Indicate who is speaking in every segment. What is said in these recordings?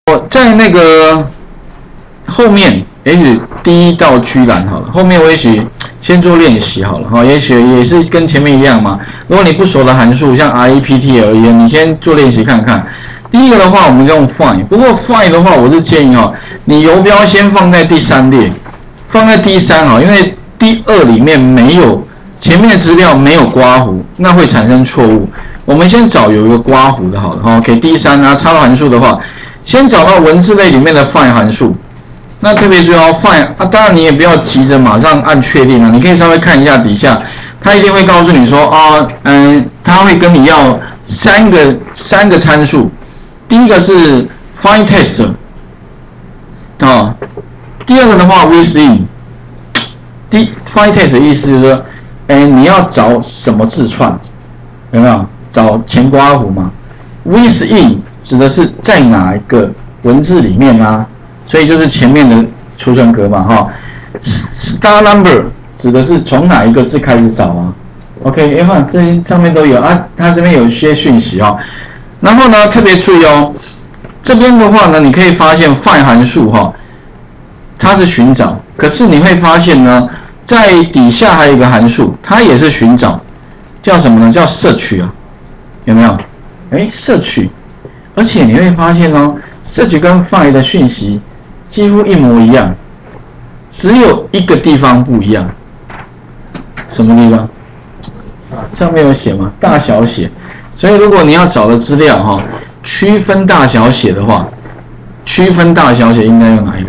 Speaker 1: 我在那个后面，也许第一道居栏好了，后面我也许先做练习好了哈，也许也是跟前面一样嘛。如果你不熟的函数，像 REPT 你先做练习看看。第一个的话，我们用 find， 不过 find 的话，我是建议你游标先放在第3列，放在第3哈，因为第2里面没有前面的资料没有刮弧，那会产生错误。我们先找有一个刮弧的好了哈，给第3啊，插入函数的话，先找到文字类里面的 find 函数。那特别注意find啊，当然你也不要急着马上按确定啊，你可以稍微看一下底下，它一定会告诉你说它会跟你要三个参数。第一个是 find text 第二个的话 within。find text 的意思就是说，你要找什么字串，有没有？找前刮弧嘛。within 指的是在哪一个文字里面啊？所以就是前面的储存格嘛哈。star number 指的是从哪一个字开始找啊 ？OK， 这上面都有啊，它这边有一些讯息然后呢，特别注意这边的话呢，你可以发现 find 函数它是寻找，可是你会发现呢，在底下还有一个函数，它也是寻找，叫什么呢？叫search啊，有没有？search， 而且你会发现search 跟 find 的讯息几乎一模一样，只有一个地方不一样。什么地方？上面有写吗？大小写。所以如果你要找的资料区分大小写的话，区分大小写应该用哪一个？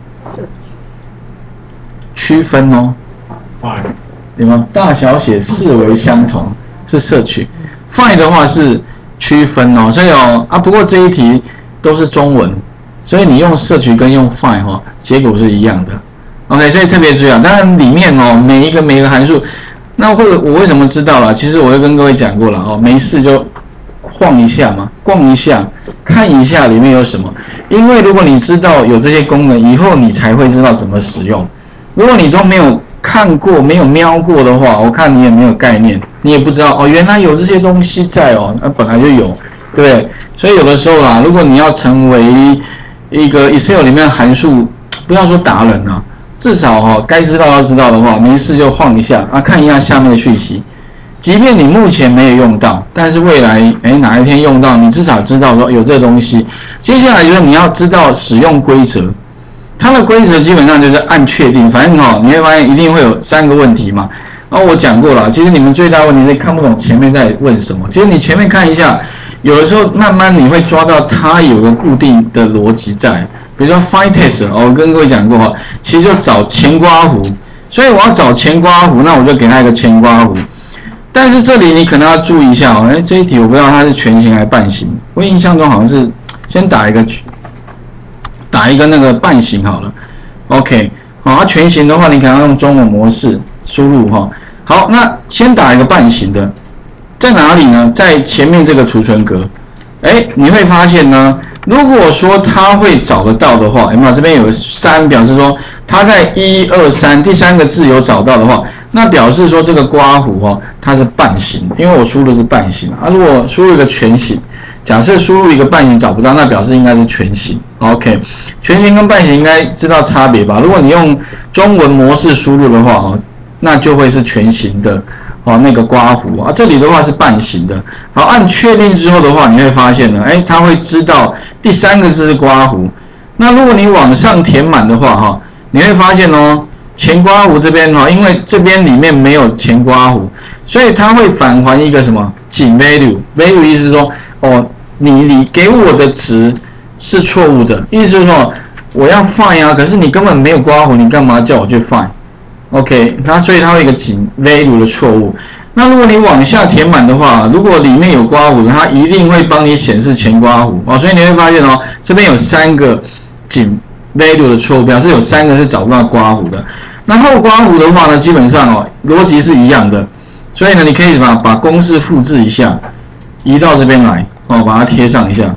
Speaker 1: 区分对吗？大小写视为相同是search， find 的话是区分所以不过这一题都是中文，所以你用search跟用 find 结果是一样的。OK， 所以特别注意当然里面每一个函数。那我为什么知道了？其实我会跟各位讲过了没事就晃一下嘛，逛一下，看一下里面有什么。因为如果你知道有这些功能，以后你才会知道怎么使用。如果你都没有看过、没有瞄过的话，我看你也没有概念，你也不知道原来有这些东西在那本来就有，对不对？所以有的时候啦，如果你要成为一个 Excel 里面的函数，不要说达人至少该知道要知道的话，没事就晃一下看一下下面的讯息。即便你目前没有用到，但是未来哪一天用到，你至少知道说有这东西。接下来就是你要知道使用规则，它的规则基本上就是按确定，反正你会发现一定会有3个问题嘛。我讲过了，其实你们最大的问题是看不懂前面在问什么。其实你前面看一下，有的时候慢慢你会抓到它有个固定的逻辑在。比如说 find text， 我跟各位讲过其实就找前刮弧，所以我要找前刮弧，那我就给它一个前刮弧。但是这里你可能要注意一下这一题我不知道它是全形还是半形，我印象中好像是先打一个那个半形好了 ，OK， 全形的话你可能要用中文模式输入好，那先打一个半形的，在哪里呢？在前面这个储存格，你会发现呢。如果说它会找得到的话，有没有？这边有个3，表示说它在1、2、3第3个字有找到的话，那表示说这个刮弧它是半形，因为我输入是半形如果输入一个全形，假设输入一个半形找不到，那表示应该是全形。OK， 全形跟半形应该知道差别吧？如果你用中文模式输入的话那就会是全形的那个刮弧这里的话是半形的。好，按确定之后的话，你会发现呢，它会知道第3个字是刮弧。那如果你往上填满的话你会发现前刮弧这边因为这边里面没有前刮弧，所以它会返还一个什么仅 value 意思是说你给我的值是错误的，意思是说我要 find 可是你根本没有刮弧，你干嘛叫我去 find？OK， 所以它会有一个仅 value 的错误。那如果你往下填满的话，如果里面有刮弧，它一定会帮你显示前刮弧所以你会发现这边有3个仅 value 的错误，表示有3个是找不到刮弧的。那后刮弧的话呢，基本上逻辑是一样的，所以呢，你可以把公式复制一下，移到这边来把它贴上一下，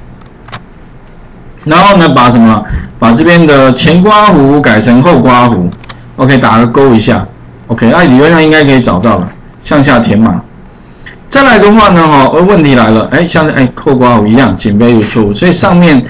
Speaker 1: 然后呢，把这边的前刮弧改成后刮弧。OK， 打个勾一下 ，OK， 理论上应该可以找到了，向下填满。再来的话呢，问题来了，像后刮弧一样，仅 value 错误，所以上面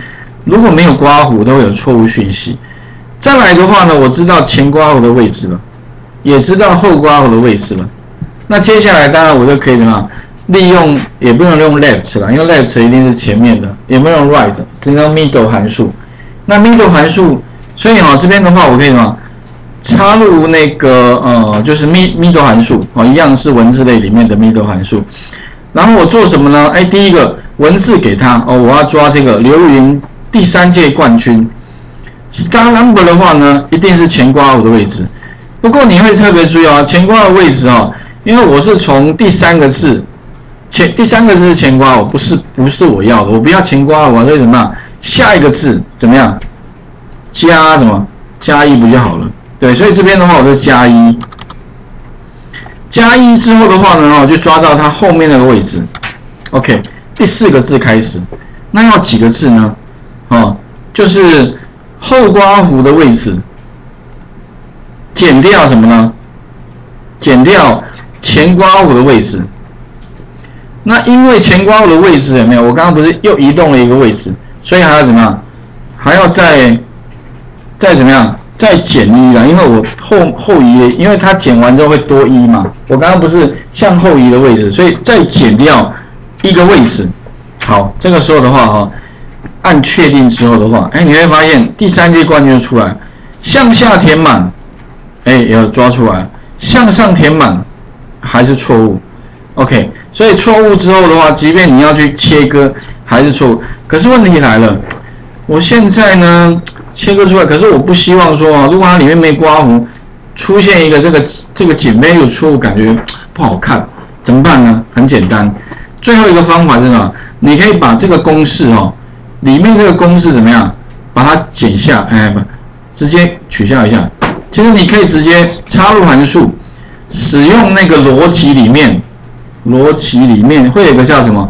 Speaker 1: 如果没有刮弧，都会有错误讯息。再来的话呢，我知道前刮弧的位置了，也知道后刮弧的位置了。那接下来当然我就可以怎么样？利用也不能用 left 啦，因为 left 一定是前面的，也不能用 right， 只能用 middle 函数。那 middle 函数，所以这边的话我可以什么？插入那个就是 middle 函数一样是文字类里面的 middle 函数。然后我做什么呢？第一个文字给它我要抓这个刘云第3届冠军。Star number 的话呢，一定是前刮弧的位置。不过你会特别注意前刮的位置因为我是从第3个字，第3个字是前刮弧，不是我要的，我不要前刮弧，我要怎么样？下一个字怎么样？加什么？加1不就好了？对，所以这边的话我就加1，加1之后的话呢，我就抓到它后面那个位置。OK， 第4个字开始，那要几个字呢？就是后刮弧的位置，减掉什么呢？减掉前刮弧的位置。那因为前刮弧的位置有没有？我刚刚不是又移动了一个位置，所以还要怎么样？还要再怎么样？再减1啦，因为我后移，因为它减完之后会多1嘛。我刚刚不是向后移的位置，所以再减掉一个位置。好，这个时候的话按确定之后的话，你会发现第3届冠军出来，向下填满，也有抓出来，向上填满还是错误。OK， 所以错误之后的话，即便你要去切割还是错误。可是问题来了，我现在呢切割出来，可是我不希望说如果它里面没刮弧，出现一个这个减倍有错误，感觉不好看，怎么办呢？很简单，最后一个方法是什么？你可以把这个公式里面这个公式怎么样？把它剪下，直接取消一下。其实你可以直接插入函数，使用那个逻辑里面会有一个叫什么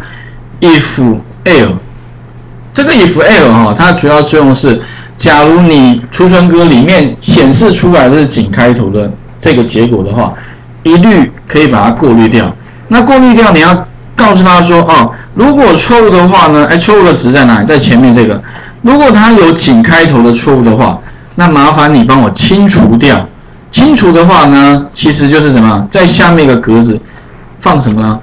Speaker 1: if l。这个 if l 它主要作用是，假如你储存格里面显示出来的是井开头的这个结果的话，一律可以把它过滤掉。那过滤掉，你要告诉他说如果错误的话呢，错误的值在哪里？在前面这个。如果它有井开头的错误的话，那麻烦你帮我清除掉。清除的话呢，其实就是什么？在下面一个格子放什么呢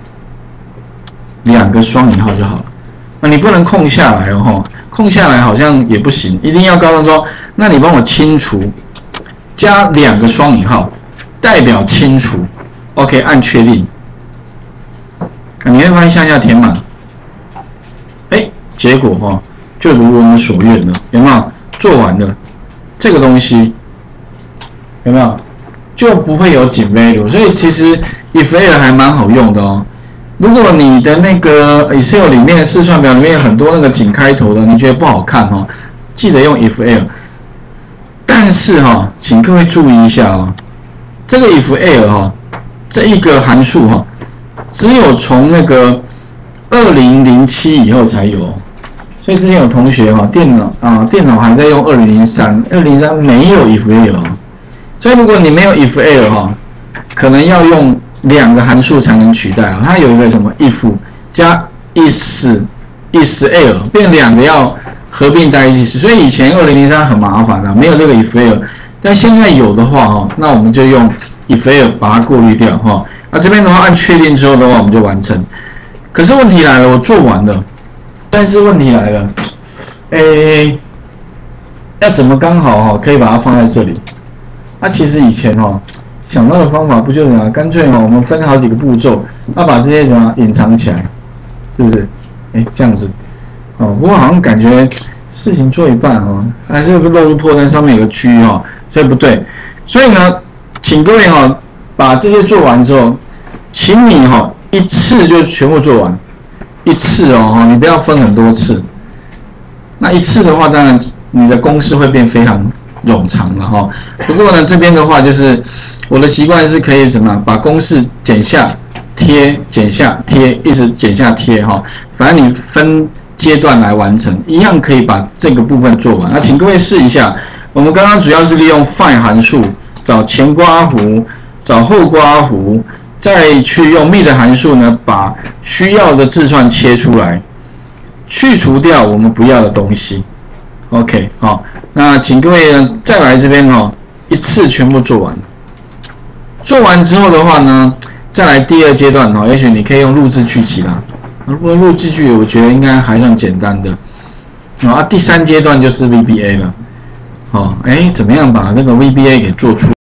Speaker 1: ？2个双引号就好了。那你不能空下来空下来好像也不行，一定要告诉说，那你帮我清除，加2个双引号，代表清除。OK， 按确定。你会发现向下填满，结果就如我们所愿了，有没有？做完了，这个东西有没有？就不会有井 value， 所以其实 if l 还蛮好用的如果你的那个 Excel 里面试算表里面有很多那个井开头的，你觉得不好看记得用 if l。但是请各位注意一下这个 if l 这一个函数只有从那个2007以后才有，所以之前有同学电脑还在用2003没有 if l， 所以如果你没有 if l 可能要用2个函数才能取代它有一个什么 if 加 is l， 变2个要合并在一起，所以以前2003很麻烦没有这个 if l， 但现在有的话那我们就用 if l 把它过滤掉那这边的话按确定之后的话我们就完成。可是问题来了，我做完了，但是问题来了，要怎么刚好可以把它放在这里？那其实以前想到的方法不就是干脆我们分好几个步骤，要把这些什么隐藏起来，是不是？这样子不过好像感觉事情做一半还是有个漏入破绽，上面有个区所以不对。所以呢，请各位把这些做完之后，请你一次就全部做完，一次你不要分很多次。那一次的话，当然你的公式会变非常冗长了不过呢，这边的话就是我的习惯是可以怎么把公式剪下贴，剪下贴，一直剪下贴反正你分阶段来完成，一样可以把这个部分做完。那请各位试一下，我们刚刚主要是利用 find 函数找前刮弧，找后刮弧，再去用 mid 函数呢，把需要的字串切出来，去除掉我们不要的东西。 OK， 好，那请各位呢再来这边哦，一次全部做完。做完之后的话呢，再来第二阶段哦，也许你可以用录制句集啦。录制句我觉得应该还算简单的。第三阶段就是 VBA 了。怎么样把这个 VBA 给做出